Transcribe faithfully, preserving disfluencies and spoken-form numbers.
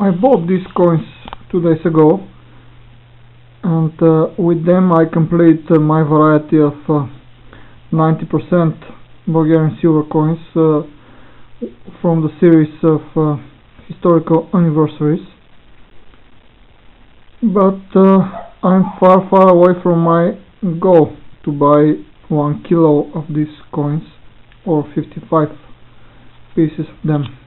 I bought these coins two days ago, and uh, with them I complete uh, my variety of uh, ninety percent Bulgarian silver coins uh, from the series of uh, historical anniversaries. But uh, I'm far far away from my goal to buy one kilo of these coins, or fifty-five pieces of them.